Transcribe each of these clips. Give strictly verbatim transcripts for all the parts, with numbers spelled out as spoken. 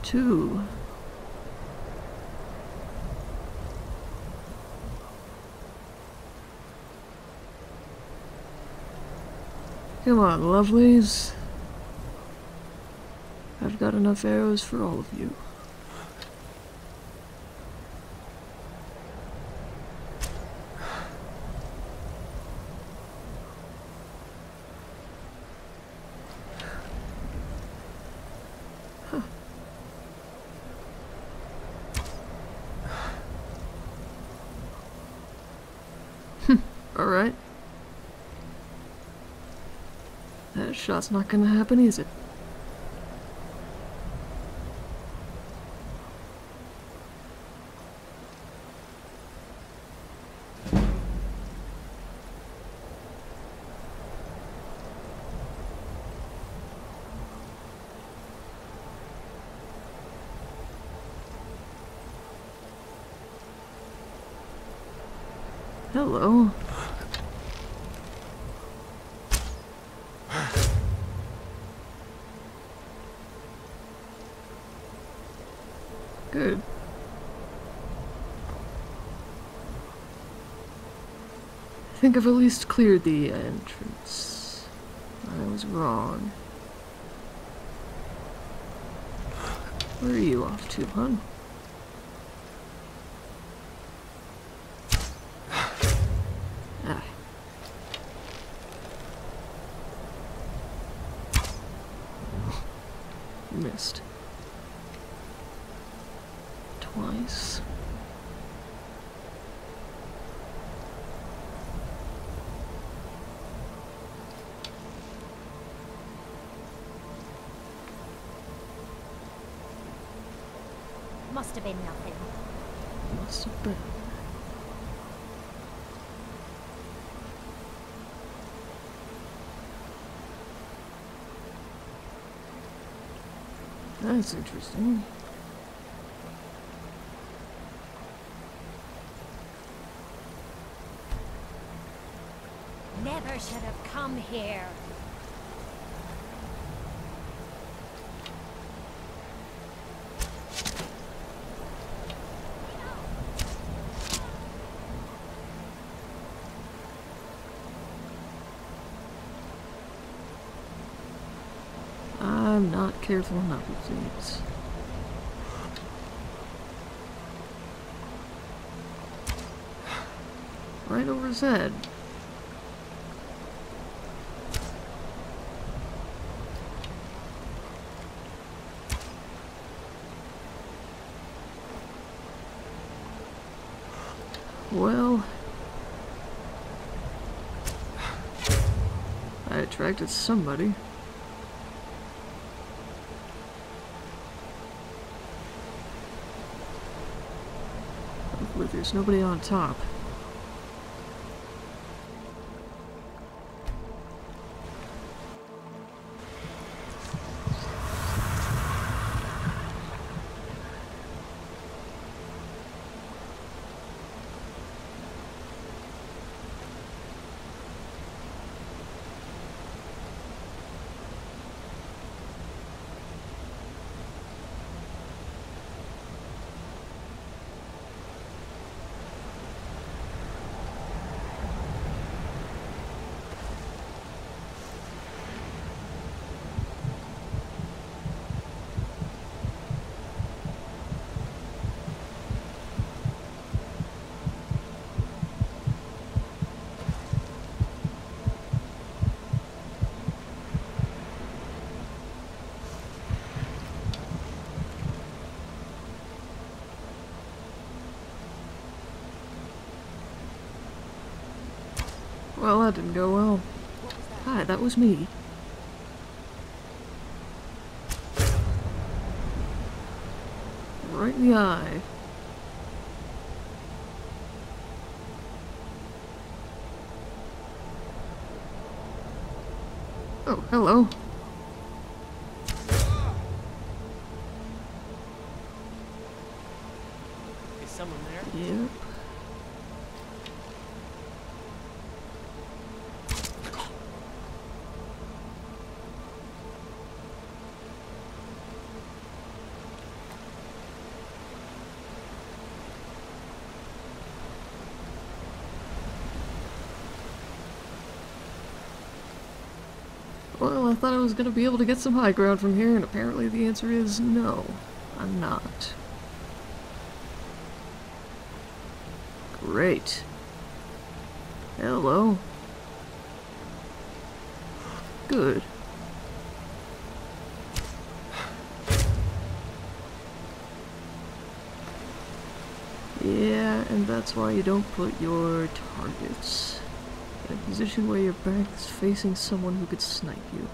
two. Come on, lovelies. I've got enough arrows for all of you. Huh. All right. That shot's not gonna happen, is it? Hello. Good. I think I've at least cleared the entrance. I was wrong. Where are you off to, hon? Ah. Missed. Twice. Must have been nothing. Must have been. That's interesting. Never should have come here. I'm not careful enough with these. Right over his head. Well, I attracted somebody. Hopefully there's nobody on top. Well, that didn't go well. Hi, that was me. Right in the eye. Oh, hello. Is someone there? Yep. Well, I thought I was gonna be able to get some high ground from here, and apparently the answer is no. I'm not. Great. Hello. Good. Yeah, and that's why you don't put your targets in a position where your back is facing someone who could snipe you.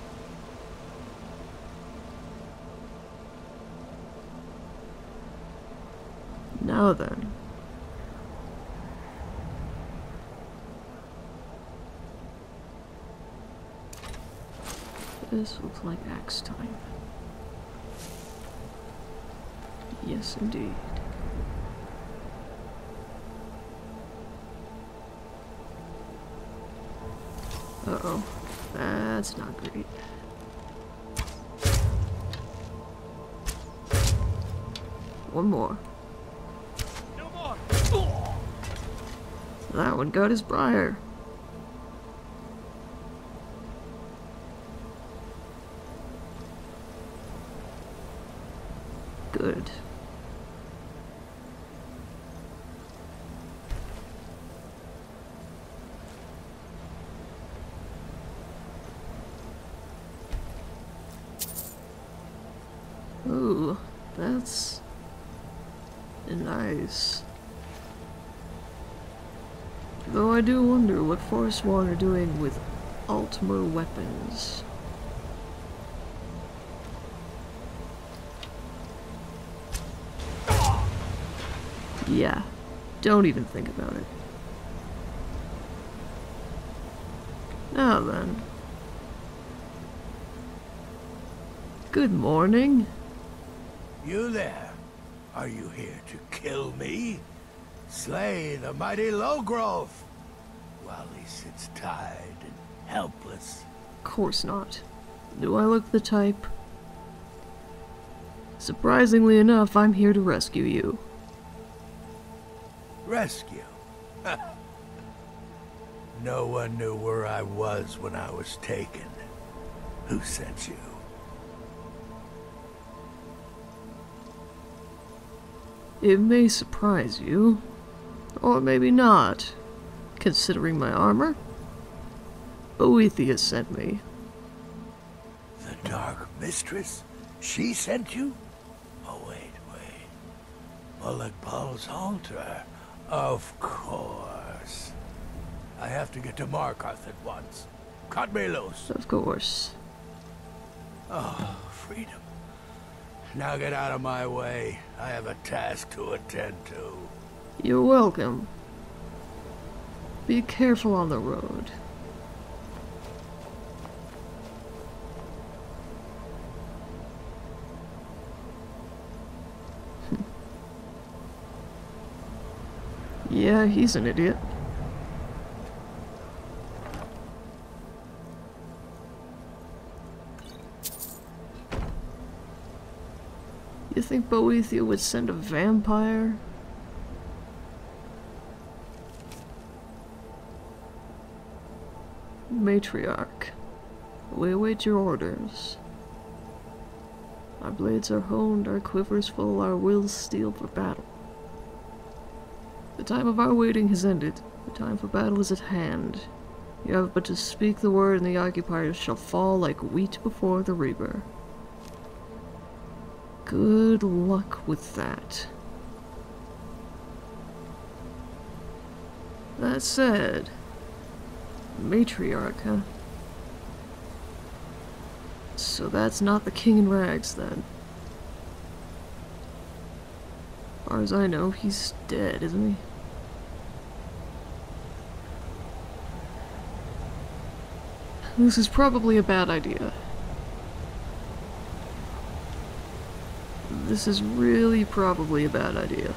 Now then. This looks like axe time. Yes, indeed. Uh-oh. That's not great. One more. No more. That one got his briar. Good. Ooh, that's nice. Though I do wonder what Forsworn are doing with Altmer weapons. Yeah, don't even think about it. Now then. Good morning. You there? Are you here to kill me? Slay the mighty Lowgrove while he sits tied and helpless? Of course not. Do I look the type? Surprisingly enough, I'm here to rescue you. Rescue? No one knew where I was when I was taken. Who sent you? It may surprise you, or maybe not, considering my armor. Boethia sent me. The Dark Mistress? She sent you? Oh, wait, wait. Molag Bal's altar? Of course. I have to get to Markarth at once. Cut me loose. Of course. Oh, freedom. Now get out of my way. I have a task to attend to. You're welcome. Be careful on the road. Yeah, he's an idiot. You think Boethia would send a vampire? Matriarch, we await your orders. Our blades are honed, our quivers full, our wills steel for battle. The time of our waiting has ended. The time for battle is at hand. You have but to speak the word and the occupiers shall fall like wheat before the reaper. Good luck with that. That said, matriarch, huh? So that's not the king in rags, then. As far as I know, he's dead, isn't he? This is probably a bad idea. This is really probably a bad idea.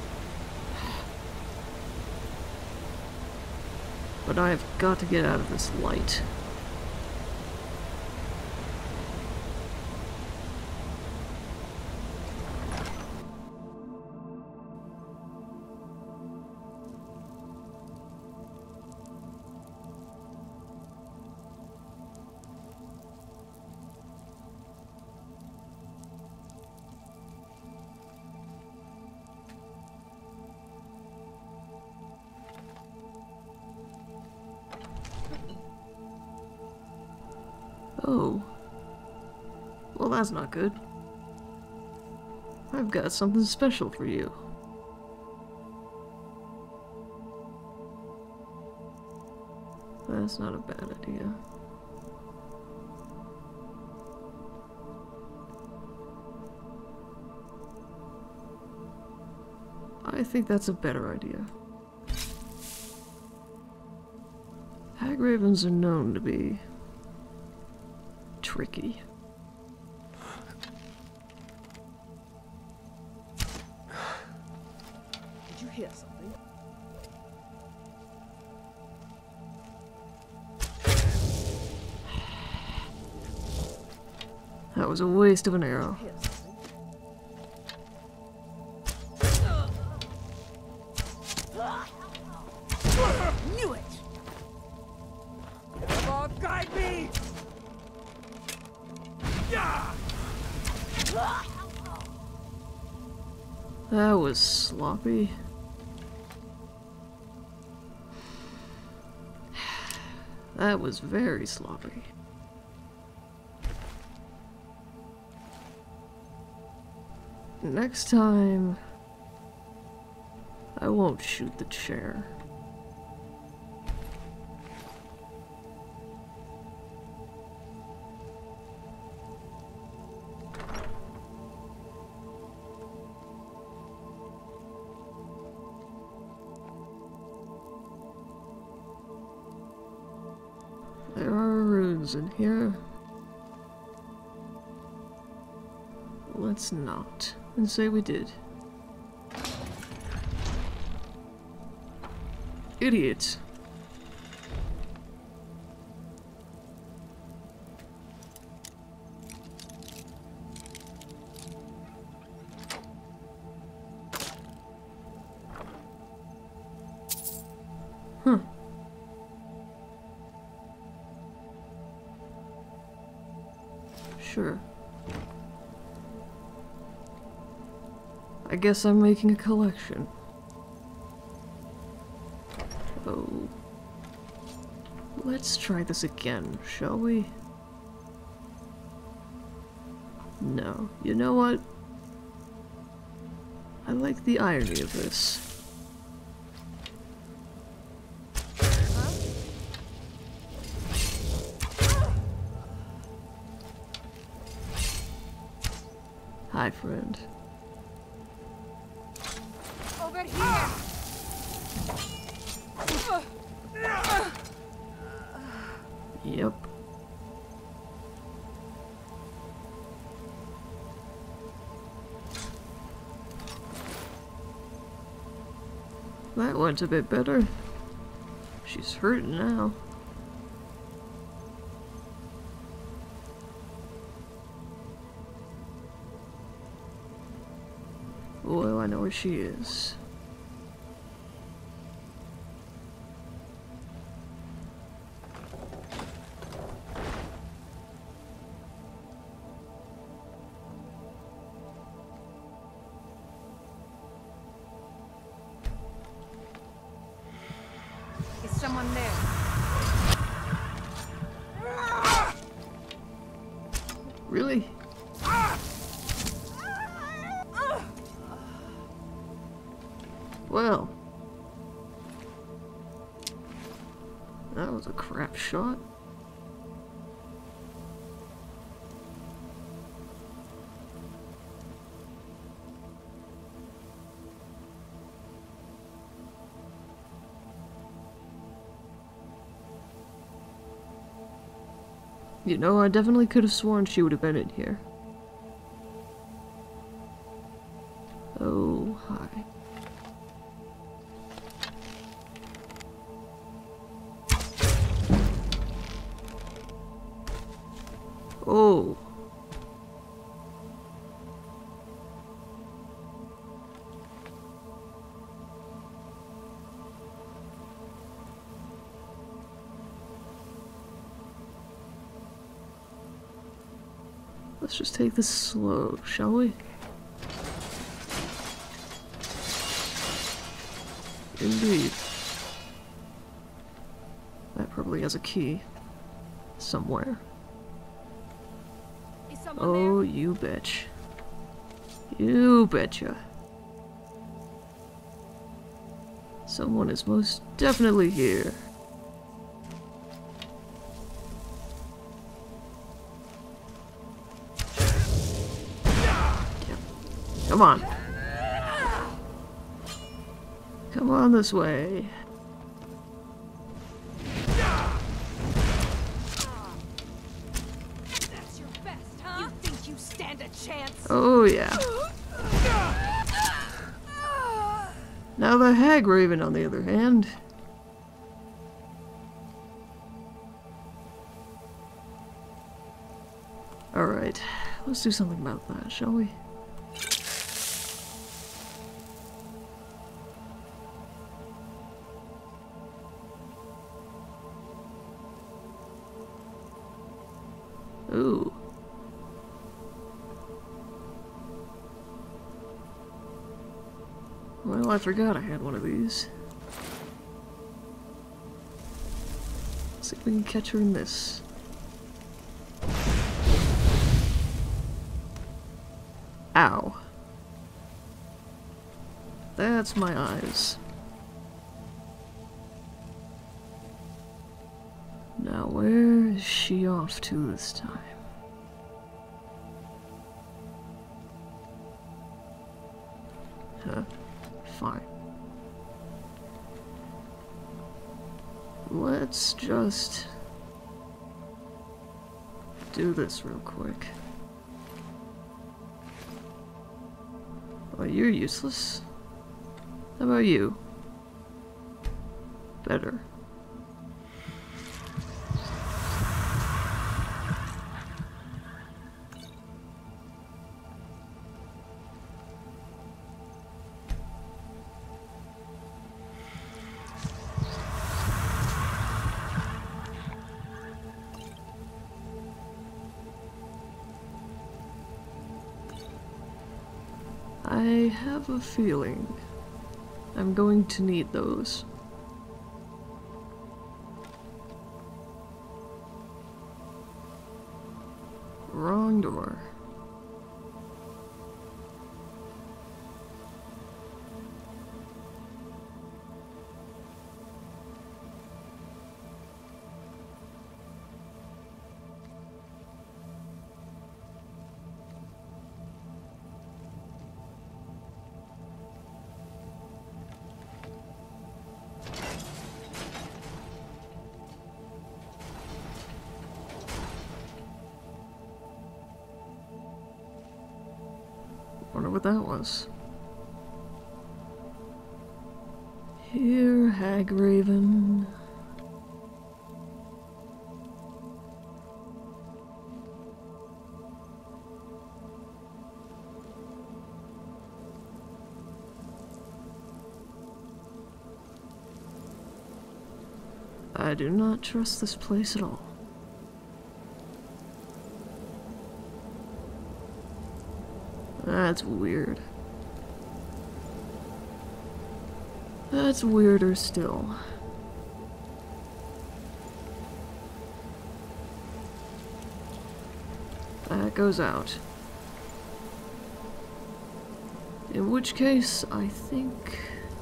But I've got to get out of this light. Oh. Well, that's not good. I've got something special for you. That's not a bad idea. I think that's a better idea. Hag ravens are known to be tricky. Did you hear something? That was a waste of an arrow. Hear something? Knew it! Lord, guide me! Yeah! That was sloppy. That was very sloppy. Next time, I won't shoot the chair. There are runes in here. Let's not, and say we did. Idiots. Huh. Sure. I guess I'm making a collection. Oh. Let's try this again, shall we? No. You know what? I like the irony of this. Hi, friend. Over here! Yep. That went a bit better. She's hurting now. Well, I know where she is. Is someone there? Really? Well, that was a crap shot. You know, I definitely could have sworn she would have been in here. Oh, hi. Oh. Let's just take this slow, shall we? Indeed. That probably has a key. Somewhere. Someone Oh, there? you betch. You betcha. Someone is most definitely here. Yep. Come on. Come on this way. That's your best, huh? You think you stand a chance? Oh yeah. Now the Hag Raven, on the other hand. Alright, let's do something about that, shall we? Ooh. Well, I forgot I had one of these. Let's see if we can catch her in this. Ow. That's my eyes. Now where is she off to this time? Huh. Fine. Let's just do this real quick. Oh, you're useless. How about you? Better. I have a feeling I'm going to need those. Wrong door. Wonder what that was. Here, Hag Raven. I do not trust this place at all. That's weird. That's weirder still. That goes out. In which case, I think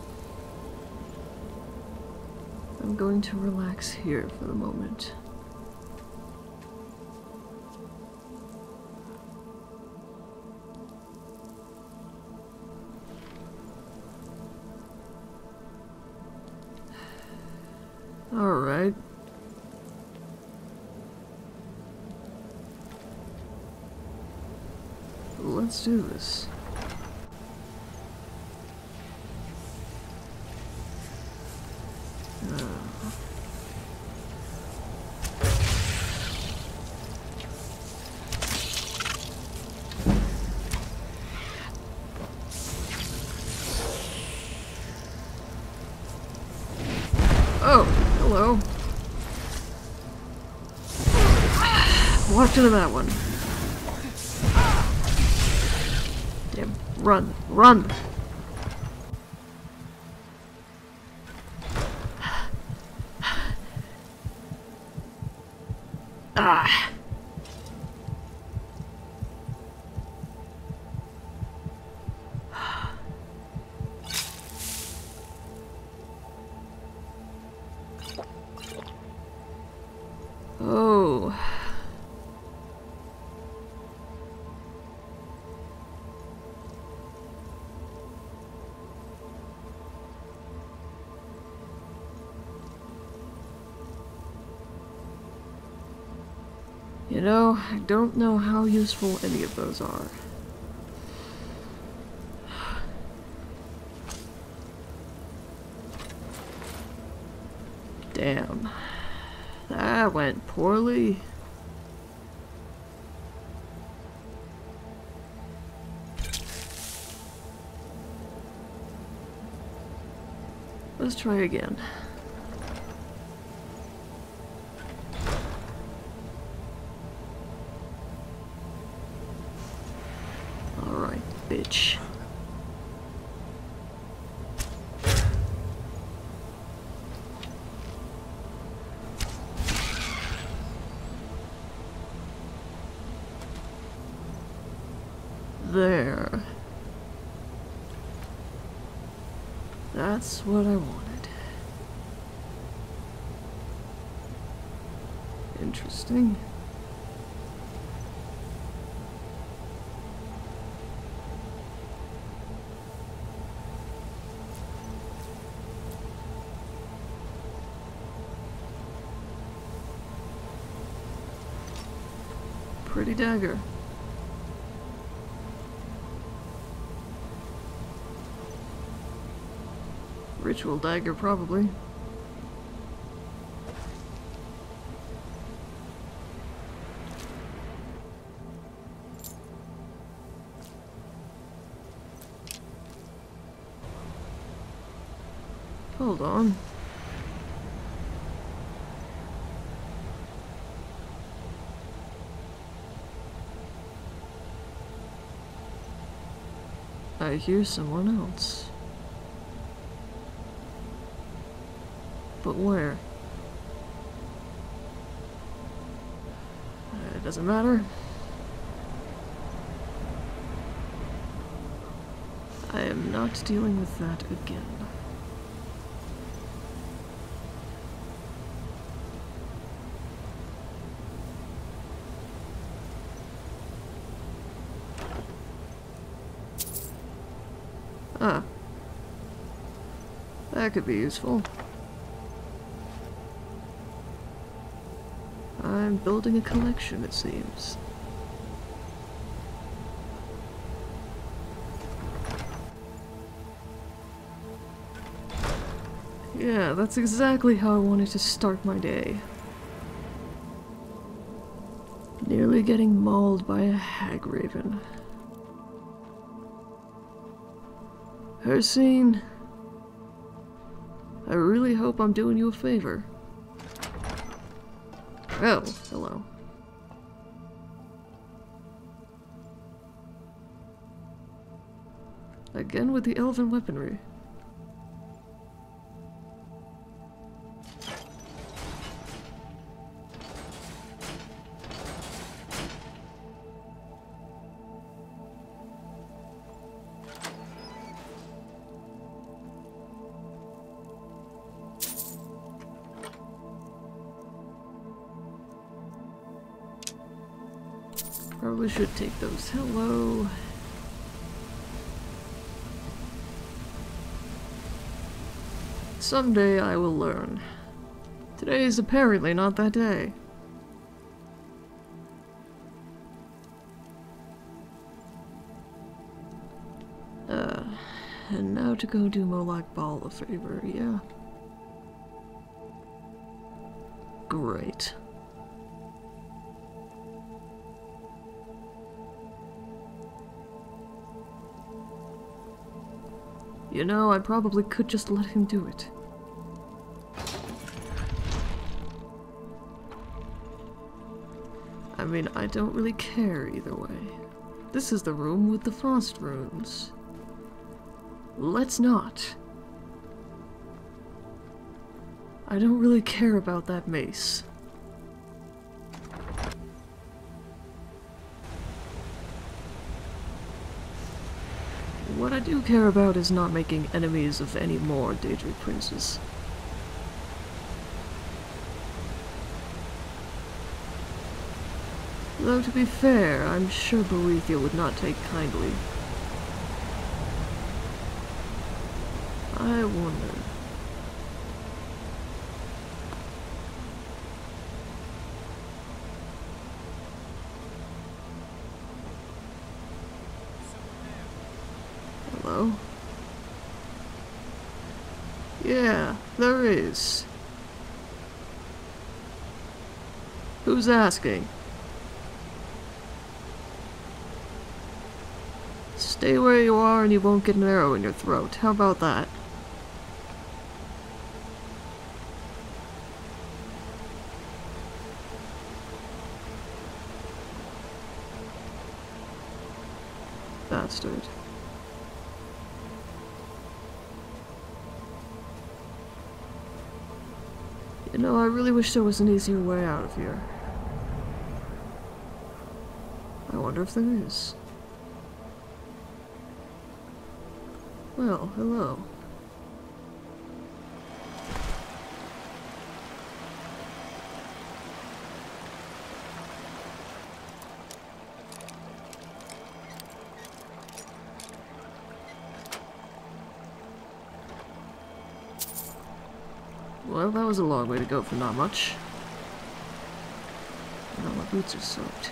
I'm going to relax here for the moment. Alright. Let's do this. Uh. Oh, hello. Walked into that one. Damn, run, run! Ah. You know, I don't know how useful any of those are. Damn. That went poorly. Let's try again. Alright, bitch. There. That's what I wanted. Interesting. Pretty dagger. Ritual dagger, probably. Hold on. I hear someone else. But where? It doesn't matter. I am not dealing with that again. Ah. That could be useful. I'm building a collection, it seems. Yeah, that's exactly how I wanted to start my day. Nearly getting mauled by a hag raven. Hircine, I really hope I'm doing you a favor. Oh, hello. Again with the elven weaponry. Probably should take those. Hello. Someday I will learn. Today is apparently not that day. Uh, and now to go do Molag Bal a favor, yeah. Great. You know, I probably could just let him do it. I mean, I don't really care either way. This is the room with the frost runes. Let's not. I don't really care about that mace. What I do care about is not making enemies of any more Daedric princes. Though to be fair, I'm sure Boethia would not take kindly. I wonder. Hello? Yeah, there is. Who's asking? Stay where you are and you won't get an arrow in your throat. How about that? Bastard. You know, I really wish there was an easier way out of here. I wonder if there is. Well, hello. Well, that was a long way to go for not much. Now my boots are soaked.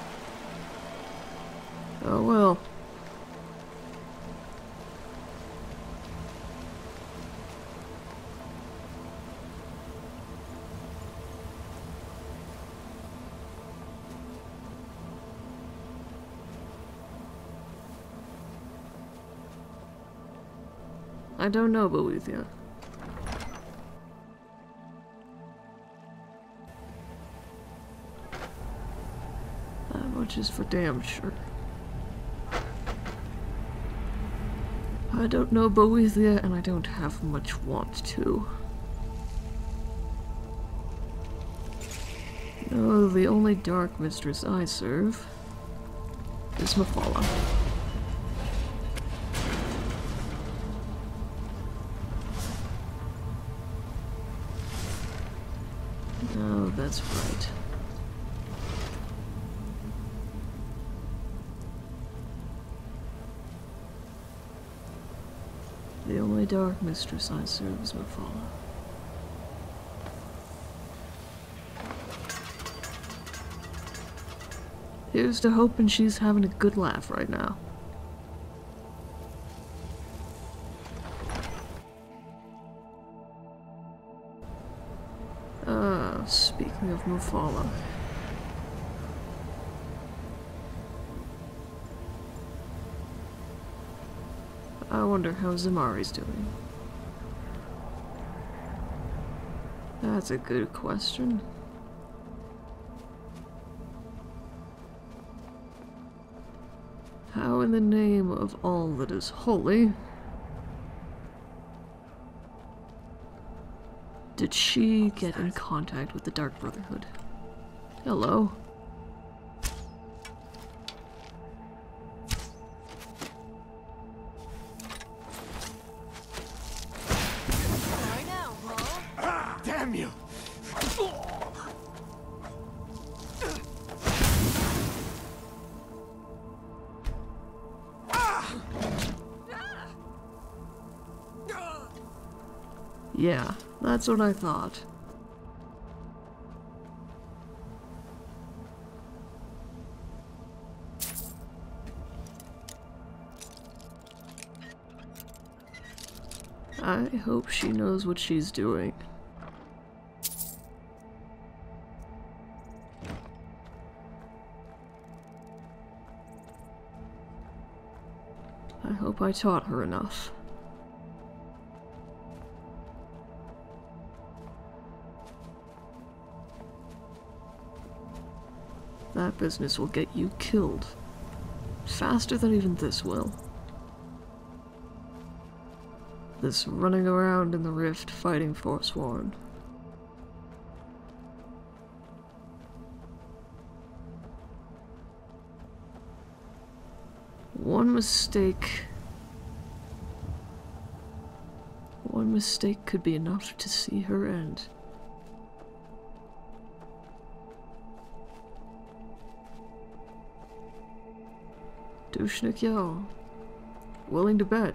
Oh well. I don't know, Boethia. That much is for damn sure. I don't know Boethia, and I don't have much want to. No, the only dark mistress I serve is Mafala. Oh, that's right. The only dark mistress I serve is Mafala. Here's to hoping she's having a good laugh right now. Ah, speaking of Mafala. I wonder how Zamari's doing. That's a good question. How in the name of all that is holy did she get in contact with the Dark Brotherhood? Hello? Damn you! Yeah, that's what I thought. I hope she knows what she's doing. I hope I taught her enough. That business will get you killed. Faster than even this will. This running around in the rift fighting Forsworn. One mistake... One mistake could be enough to see her end. Dushnik Yao. Willing to bet.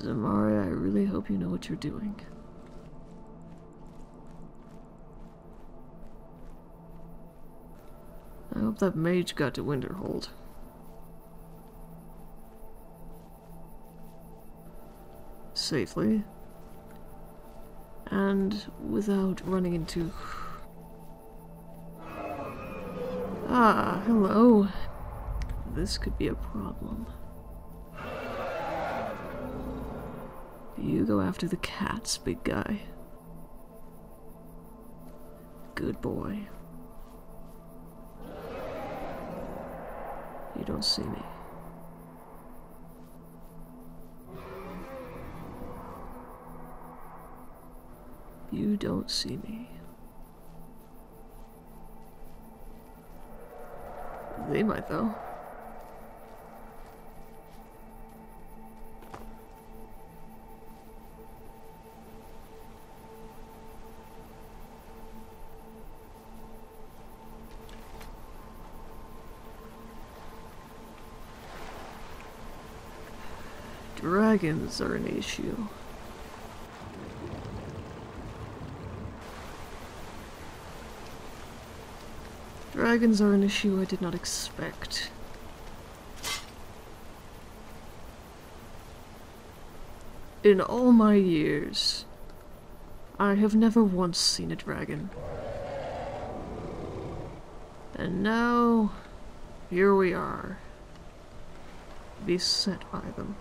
Zamari, I really hope you know what you're doing. I hope that mage got to Winterhold. Safely. And without running into... Ah, hello. This could be a problem. You go after the cats, big guy. Good boy. You don't see me. You don't see me. They might, though. Dragons are an issue. Dragons are an issue I did not expect. In all my years, I have never once seen a dragon. And now, here we are, beset by them.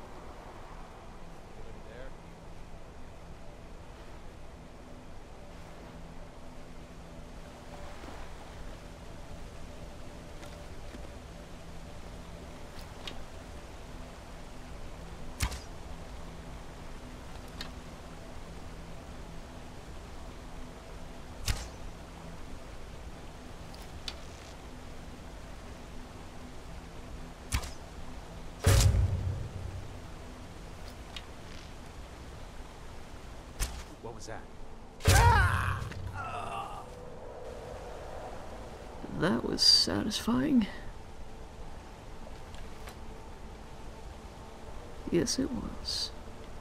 What was that? That was satisfying. Yes, it was.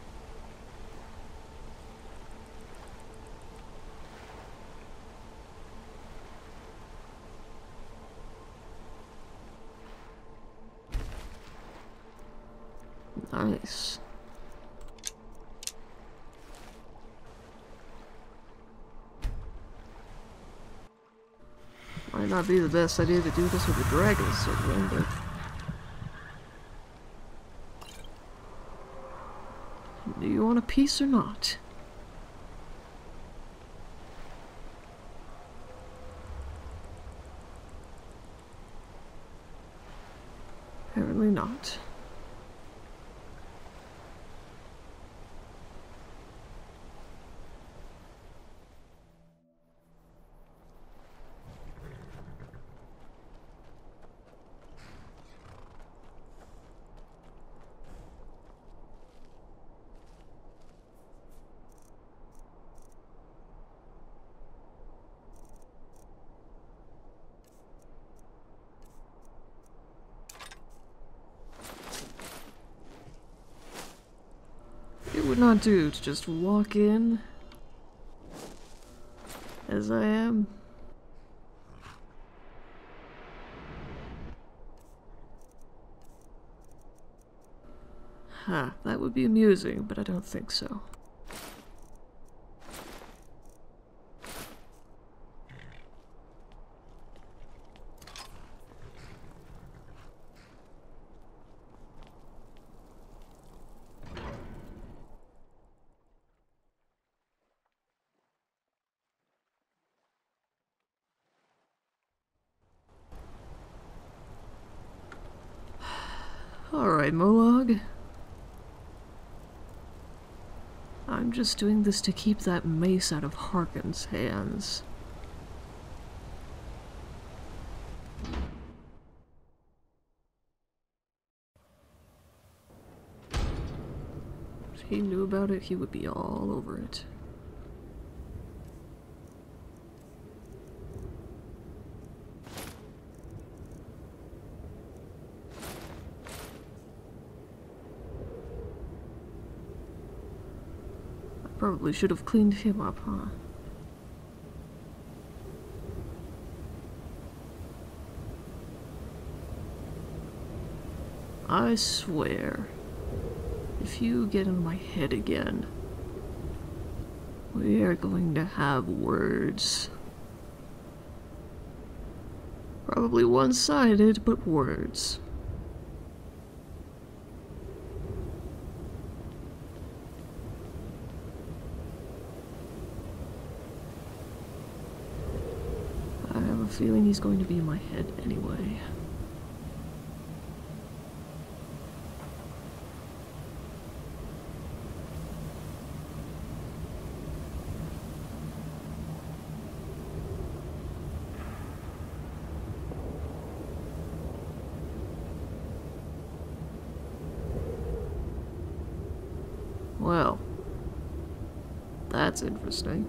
Nice. Might not be the best idea to do this with a dragon circling, but... do you want a piece or not? Apparently not. It would not do to just walk in as I am. Huh, that would be amusing, but I don't think so. Alright, Molag. I'm just doing this to keep that mace out of Harkin's hands. If he knew about it, he would be all over it. Probably should have cleaned him up, huh? I swear, if you get in my head again, we are going to have words. Probably one-sided, but words. I have a feeling he's going to be in my head anyway. Well, that's interesting.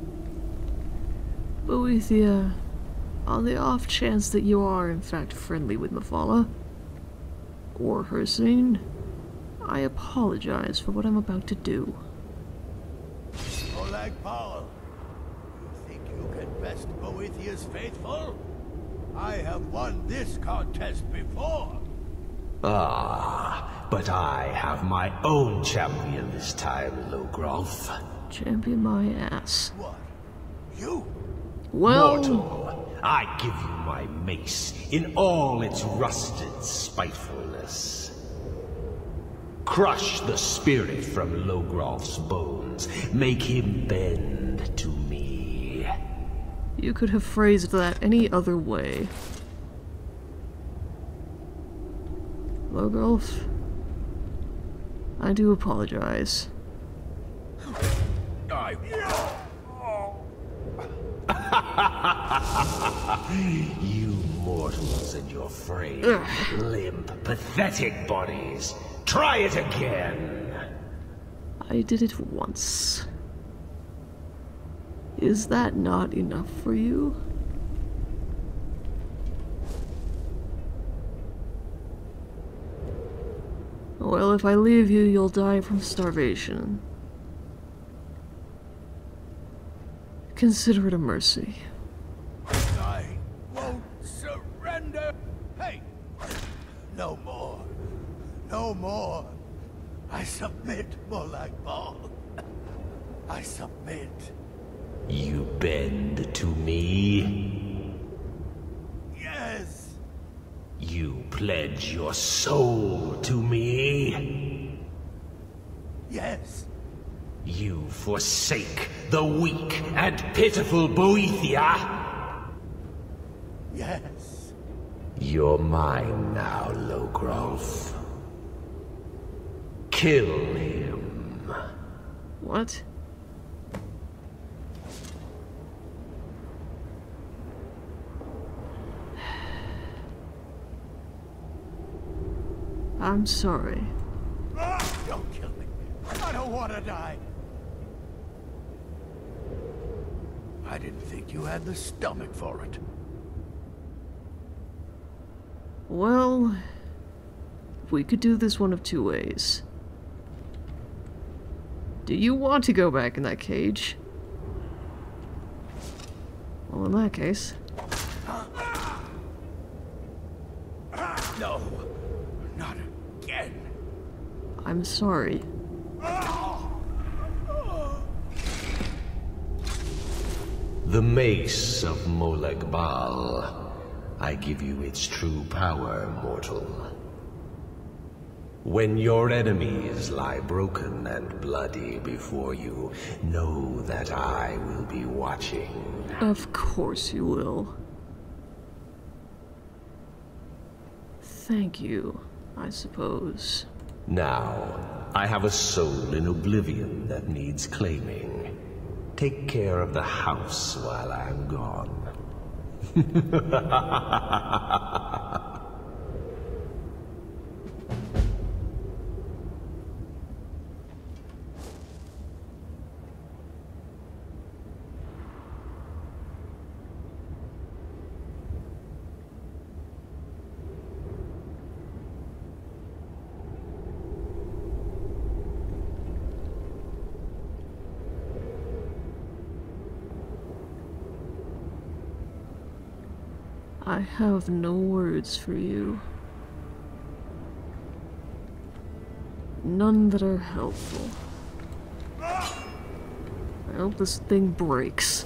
Boethia, on the off chance that you are in fact friendly with Mephala, or Hircine, I apologize for what I'm about to do. Molag Bal, you think you can best Boethia's faithful? I have won this contest before. Ah, but I have my own champion this time, Loathing. Champion my ass. What? You? Well, Mortal, I give you my mace in all its rusted spitefulness. Crush the spirit from Loathing's bones. Make him bend to me. you could have phrased that any other way. Loathing, I do apologize. I... You mortals and your frail, Ugh. limp, pathetic bodies. Try it again. I did it once. Is that not enough for you? Well, if I leave you, you'll die from starvation. Consider it a mercy. I won't surrender. Hey! No more. No more. I submit, Molag Bal. I submit. You bend to me. Yes. You pledge your soul to me. Yes. You forsake the weak and pitiful Boethia. Yes. You're mine now, Loathing. Kill him. What? I'm sorry. Ah, don't kill me. I don't want to die. I didn't think you had the stomach for it. Well, we could do this one of two ways. Do you want to go back in that cage? Well, in that case... No. Not again. I'm sorry. The mace of Molag Bal. I give you its true power, mortal. When your enemies lie broken and bloody before you, know that I will be watching. Of course you will. Thank you, I suppose. Now, I have a soul in oblivion that needs claiming. Take care of the house while I'm gone. I have no words for you. None that are helpful. I hope this thing breaks.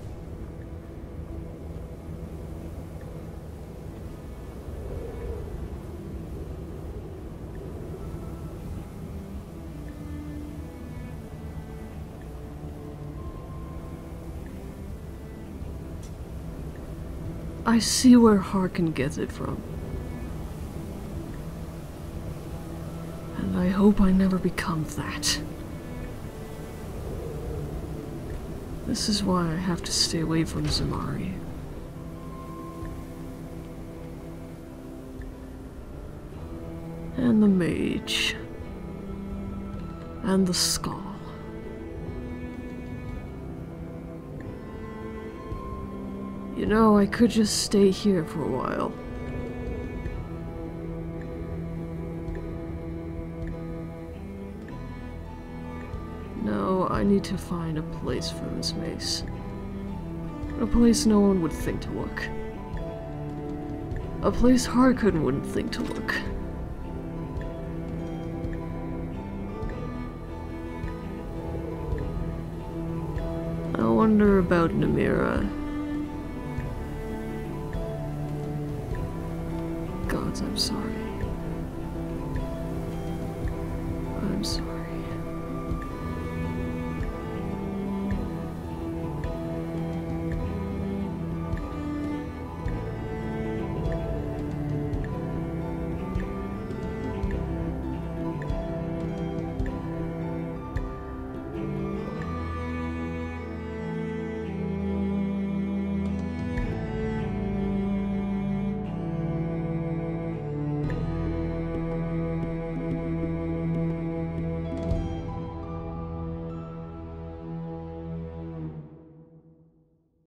I see where Hircine gets it from. And I hope I never become that. This is why I have to stay away from Zamari. And the mage. And the skull. You know, I could just stay here for a while. No, I need to find a place for this mace. A place no one would think to look. A place Hircine wouldn't think to look. I wonder about Namira. Gods, I'm sorry.